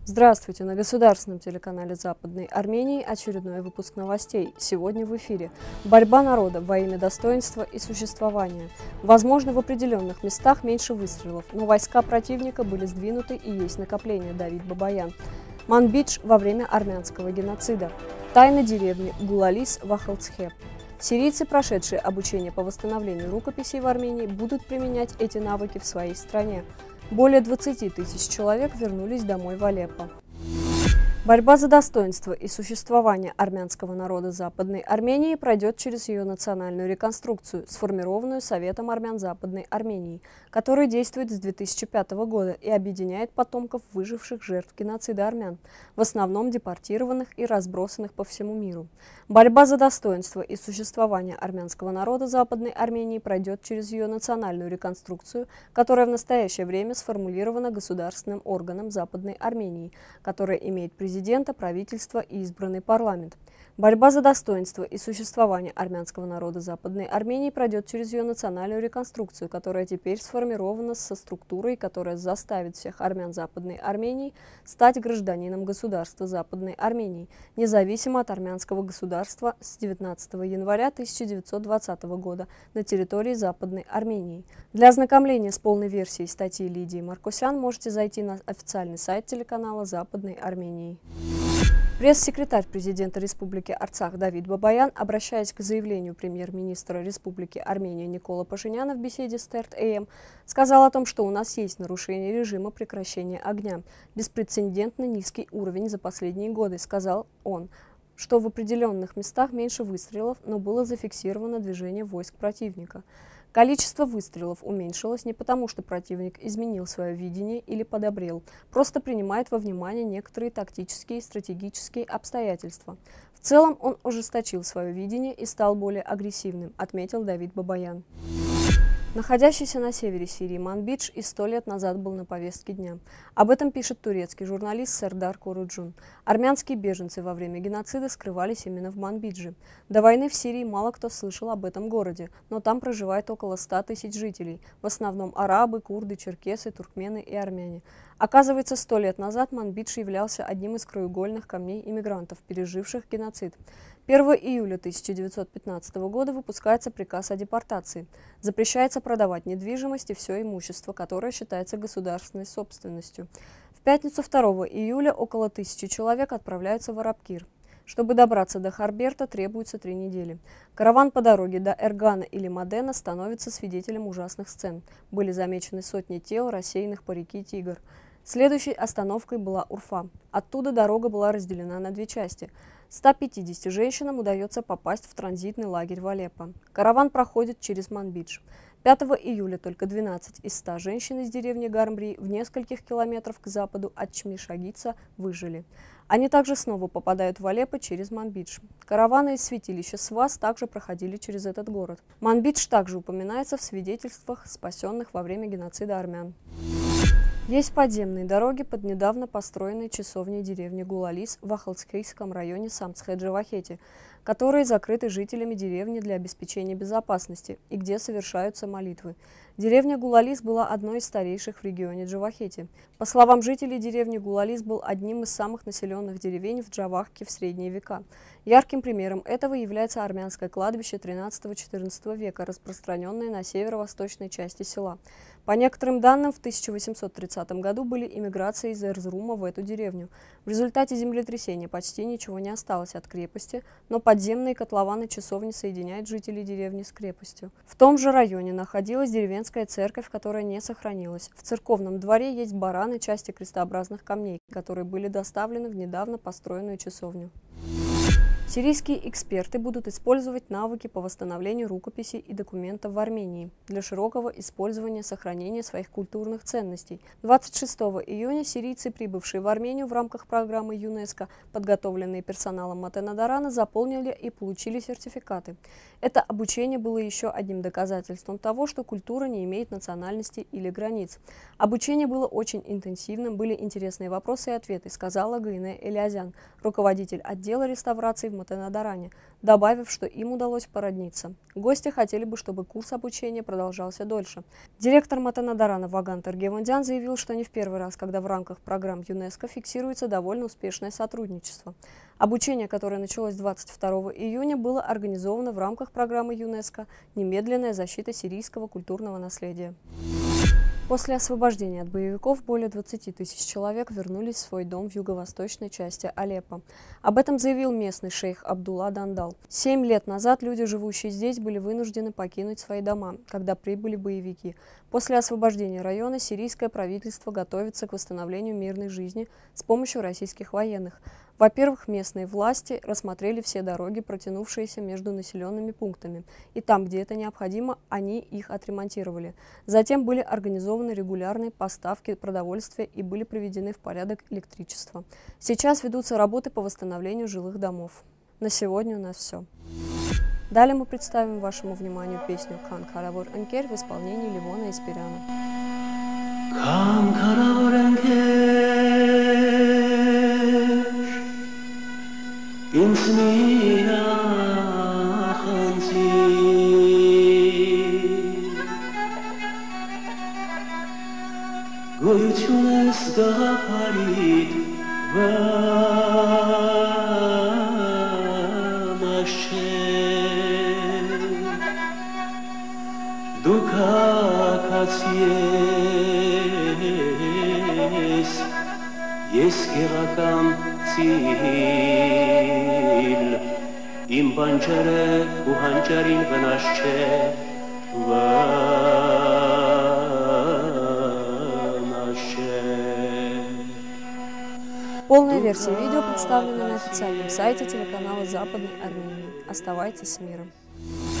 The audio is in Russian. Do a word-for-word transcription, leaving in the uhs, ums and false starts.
Здравствуйте! На государственном телеканале Западной Армении очередной выпуск новостей. Сегодня в эфире. Борьба народа во имя достоинства и существования. Возможно, в определенных местах меньше выстрелов, но войска противника были сдвинуты и есть накопление. Давид Бабаян. Манбидж во время армянского геноцида. Тайна деревни Гулалис в Ахалцхе. Сирийцы, прошедшие обучение по восстановлению рукописей в Армении, будут применять эти навыки в своей стране. Более двадцати тысяч человек вернулись домой в Алеппо. Борьба за достоинство и существование армянского народа Западной Армении пройдет через ее национальную реконструкцию, сформированную Советом армян Западной Армении, который действует с две тысячи пятого года и объединяет потомков выживших жертв геноцида армян, в основном депортированных и разбросанных по всему миру. Борьба за достоинство и существование армянского народа Западной Армении пройдет через ее национальную реконструкцию, которая в настоящее время сформулирована государственным органом Западной Армении, которая имеет президента, президента, правительства и избранный парламент. Борьба за достоинство и существование армянского народа Западной Армении пройдет через ее национальную реконструкцию, которая теперь сформирована со структурой, которая заставит всех армян Западной Армении стать гражданином государства Западной Армении, независимо от армянского государства с девятнадцатого января тысяча девятьсот двадцатого года на территории Западной Армении. Для ознакомления с полной версией статьи Лидии Маркосян можете зайти на официальный сайт телеканала Западной Армении. Пресс-секретарь президента Республики Арцах Давид Бабаян, обращаясь к заявлению премьер-министра Республики Армения Никола Пашиняна в беседе с ТЭРТ-ЭМ, сказал о том, что у нас есть нарушение режима прекращения огня, беспрецедентно низкий уровень за последние годы, сказал он, что в определенных местах меньше выстрелов, но было зафиксировано движение войск противника. Количество выстрелов уменьшилось не потому, что противник изменил свое видение или подобрел, просто принимает во внимание некоторые тактические и стратегические обстоятельства. В целом он ужесточил свое видение и стал более агрессивным, отметил Давид Бабаян. Находящийся на севере Сирии Манбидж и сто лет назад был на повестке дня. Об этом пишет турецкий журналист Сердар Коруджун. Армянские беженцы во время геноцида скрывались именно в Манбидже. До войны в Сирии мало кто слышал об этом городе, но там проживает около ста тысяч жителей, в основном арабы, курды, черкесы, туркмены и армяне. Оказывается, сто лет назад Манбидж являлся одним из краеугольных камней иммигрантов, переживших геноцид. первого июля тысяча девятьсот пятнадцатого года выпускается приказ о депортации. Запрещается продавать недвижимость и все имущество, которое считается государственной собственностью. В пятницу второго июля около тысячи человек отправляются в Арабкир. Чтобы добраться до Харберта, требуется три недели. Караван по дороге до Эргана или Мадена становится свидетелем ужасных сцен. Были замечены сотни тел, рассеянных по реке Тигр. Следующей остановкой была Урфа. Оттуда дорога была разделена на две части. ста пятидесяти женщинам удается попасть в транзитный лагерь в Алеппо. Караван проходит через Манбидж. пятого июля только двенадцать из ста женщин из деревни Гармбри в нескольких километрах к западу от Чмишагица выжили. Они также снова попадают в Алеппо через Манбидж. Караваны из святилища Свас также проходили через этот город. Манбидж также упоминается в свидетельствах спасенных во время геноцида армян. Есть подземные дороги под недавно построенной часовней деревни Гулалис в Ахалцхейском районе Самцхэ-Джавахети, которые закрыты жителями деревни для обеспечения безопасности и где совершаются молитвы. Деревня Гулалис была одной из старейших в регионе Джавахети. По словам жителей, деревни Гулалис был одним из самых населенных деревень в Джавахке в средние века. Ярким примером этого является армянское кладбище тринадцатого-четырнадцатого века, распространенное на северо-восточной части села. По некоторым данным, в тысяча восемьсот тридцатом году были иммиграции из Эрзрума в эту деревню. В результате землетрясения почти ничего не осталось от крепости, но подземные котлованы часовни соединяют жителей деревни с крепостью. В том же районе находилась деревенская церковь, которая не сохранилась. В церковном дворе есть бараны, части крестообразных камней, которые были доставлены в недавно построенную часовню. Сирийские эксперты будут использовать навыки по восстановлению рукописей и документов в Армении для широкого использования и сохранения своих культурных ценностей. двадцать шестого июня сирийцы, прибывшие в Армению в рамках программы ЮНЕСКО, подготовленные персоналом Матенадарана, заполнили и получили сертификаты. Это обучение было еще одним доказательством того, что культура не имеет национальности или границ. Обучение было очень интенсивным, были интересные вопросы и ответы, сказала Гайне Элиазян, руководитель отдела реставрации в Матенадаране, добавив, что им удалось породниться. Гости хотели бы, чтобы курс обучения продолжался дольше. Директор Матенадарана Ваган Таргевандян заявил, что не в первый раз, когда в рамках программ ЮНЕСКО фиксируется довольно успешное сотрудничество. Обучение, которое началось двадцать второго июня, было организовано в рамках программы ЮНЕСКО «Немедленная защита сирийского культурного наследия». После освобождения от боевиков более двадцати тысяч человек вернулись в свой дом в юго-восточной части Алеппо. Об этом заявил местный шейх Абдулла Дандал. Семь лет назад люди, живущие здесь, были вынуждены покинуть свои дома, когда прибыли боевики. После освобождения района сирийское правительство готовится к восстановлению мирной жизни с помощью российских военных. Во-первых, местные власти рассмотрели все дороги, протянувшиеся между населенными пунктами, и там, где это необходимо, они их отремонтировали. Затем были организованы регулярные поставки продовольствия и были приведены в порядок электричество. Сейчас ведутся работы по восстановлению жилых домов. На сегодня у нас все. Далее мы представим вашему вниманию песню «Кан Карабор Энкер» в исполнении Ливона Эспиряно. Ինձնիրա խնդի գոյություն ես գաղափարիդ վամաշ չէ դու քաղաքացի ես ես գեղական ծիլ իմ բանջարը ու հանճարին վնաս չէ վնաս չէ. Полная версия видео представлена на официальном сайте телеканала Западной Армении. Оставайтесь с миром.